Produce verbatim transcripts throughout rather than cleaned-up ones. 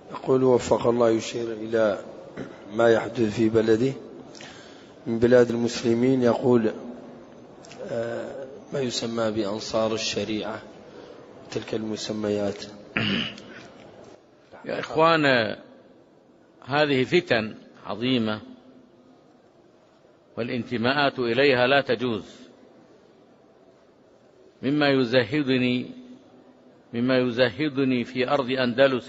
يقول وفق الله، يشير إلى ما يحدث في بلده من بلاد المسلمين، يقول ما يسمى بأنصار الشريعة تلك المسميات. يا إخوان، هذه فتن عظيمة والانتماءات إليها لا تجوز. مما يزهدني مما يزهدني في أرض أندلس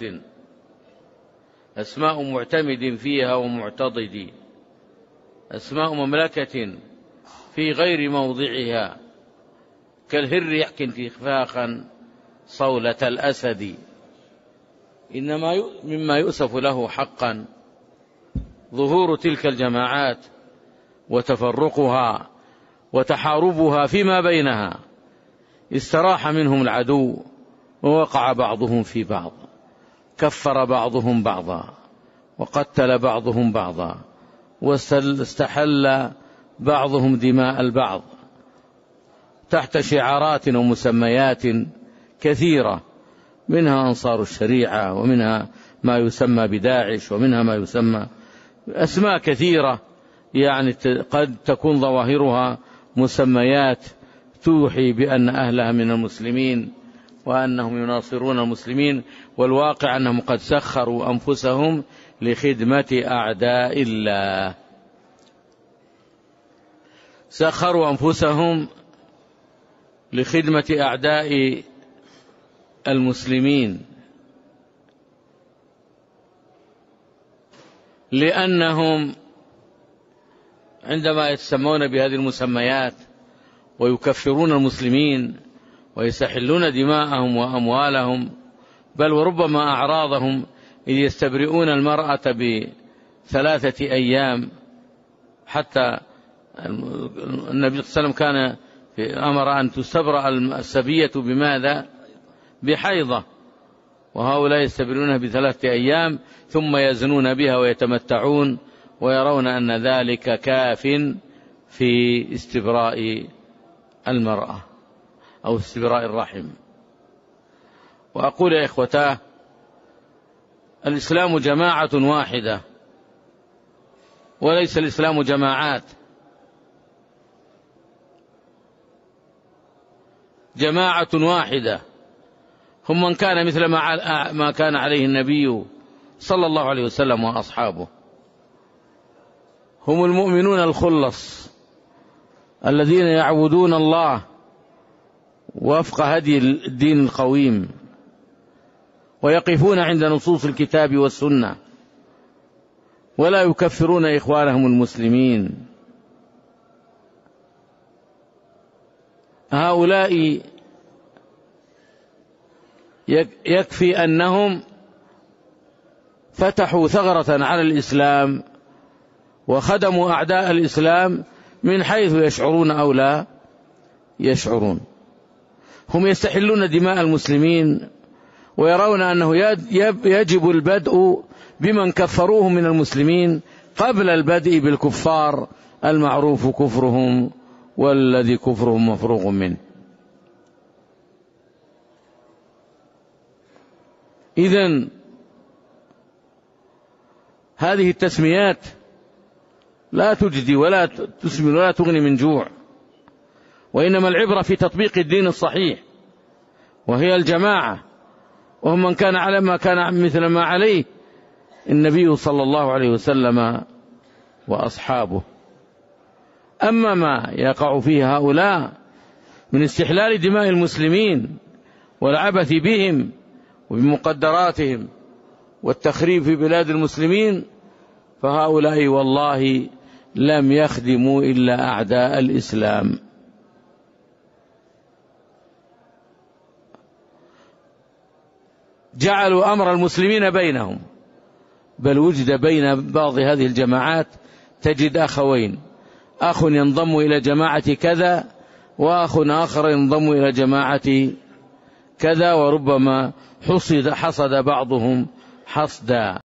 أسماء معتمد فيها ومعتضد، أسماء مملكة في غير موضعها، كالهر يحكي انتفاخا صولة الأسد. إنما مما يؤسف له حقا ظهور تلك الجماعات وتفرقها وتحاربها فيما بينها. استراح منهم العدو ووقع بعضهم في بعض، كفر بعضهم بعضا وقتل بعضهم بعضا، واستحل بعضهم دماء البعض تحت شعارات ومسميات كثيرة، منها أنصار الشريعة، ومنها ما يسمى بداعش، ومنها ما يسمى أسماء كثيرة، يعني قد تكون ظواهرها مسميات توحي بأن أهلها من المسلمين وأنهم يناصرون المسلمين، والواقع أنهم قد سخروا أنفسهم لخدمة أعداء الله، سخروا أنفسهم لخدمة أعداء المسلمين، لأنهم عندما يتسمون بهذه المسميات ويكفرون المسلمين ويستحلون دماءهم وأموالهم، بل وربما أعراضهم، إذ يستبرئون المرأة بثلاثة أيام. حتى النبي صلى الله عليه وسلم كان أمر أن تستبرأ السبية بماذا؟ بحيضة، وهؤلاء يستبرئونها بثلاثة أيام ثم يزنون بها ويتمتعون، ويرون أن ذلك كاف في استبراء المرأة أو استبراء الرحم. وأقول يا إخوتاه، الإسلام جماعة واحدة وليس الإسلام جماعات. جماعة واحدة هم من كان مثل ما كان عليه النبي صلى الله عليه وسلم وأصحابه، هم المؤمنون الخلص الذين يعبدون الله وفق هدي الدين القويم، ويقفون عند نصوص الكتاب والسنة، ولا يكفرون إخوانهم المسلمين. هؤلاء يكفي أنهم فتحوا ثغرة على الإسلام وخدموا أعداء الإسلام من حيث يشعرون أو لا يشعرون. هم يستحلون دماء المسلمين ويرون أنه يجب البدء بمن كفروهم من المسلمين قبل البدء بالكفار المعروف كفرهم والذي كفرهم مفروغ منه. إذن هذه التسميات لا تجدي ولا تسمن ولا تغني من جوع، وإنما العبرة في تطبيق الدين الصحيح، وهي الجماعة، وهم من كان على ما كان مثل ما عليه النبي صلى الله عليه وسلم وأصحابه. أما ما يقع فيه هؤلاء من استحلال دماء المسلمين والعبث بهم وبمقدراتهم والتخريب في بلاد المسلمين، فهؤلاء والله لم يخدموا إلا أعداء الإسلام. جعلوا أمر المسلمين بينهم، بل وجد بين بعض هذه الجماعات تجد أخوين، أخ ينضم إلى جماعة كذا وأخ آخر ينضم إلى جماعة كذا، وربما حصد حصد بعضهم حصدا.